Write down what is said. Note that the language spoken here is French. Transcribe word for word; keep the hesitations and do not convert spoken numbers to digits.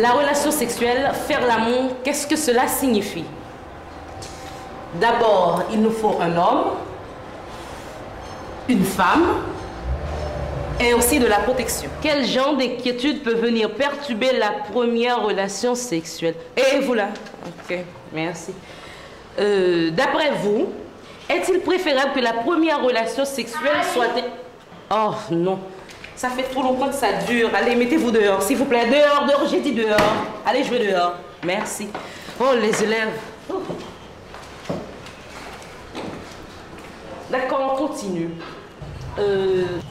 La relation sexuelle, faire l'amour, qu'est-ce que cela signifie? D'abord, il nous faut un homme, une femme et aussi de la protection. Quel genre d'inquiétude peut venir perturber la première relation sexuelle? Et vous là? Ok, merci. Euh, D'après vous, est-il préférable que la première relation sexuelle soit... Oh non, ça fait trop longtemps que ça dure. Allez, mettez-vous dehors, s'il vous plaît. Dehors, dehors, j'ai dit dehors. Allez jouer dehors. Merci. Oh, les élèves. Oh. D'accord, on continue. Euh,